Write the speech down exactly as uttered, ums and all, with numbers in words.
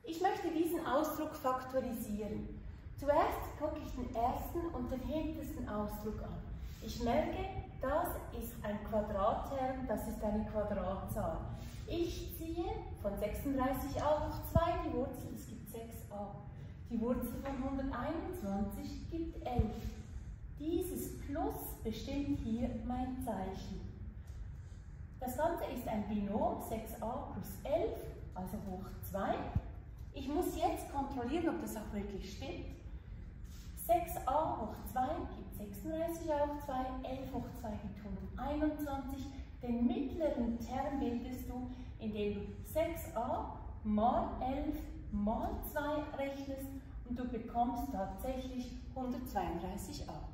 Ich möchte diesen Ausdruck faktorisieren. Zuerst gucke ich den ersten und den hintersten Ausdruck an. Ich merke, das ist ein Quadratterm, das ist eine Quadratzahl. Ich ziehe von sechsunddreißig a hoch zwei die Wurzel, es gibt sechs a. Die Wurzel von hunderteinundzwanzig gibt elf. Dieses Plus bestimmt hier mein Zeichen. Das Ganze ist ein Binom, sechs a plus elf, also hoch zwei. Ich muss jetzt kontrollieren, ob das auch wirklich stimmt. sechs a hoch zwei gibt sechsunddreißig a hoch zwei, elf hoch zwei gibt hunderteinundzwanzig. Den mittleren Term bildest du, indem du sechs a mal elf mal zwei rechnest und du bekommst tatsächlich hundertzweiunddreißig a.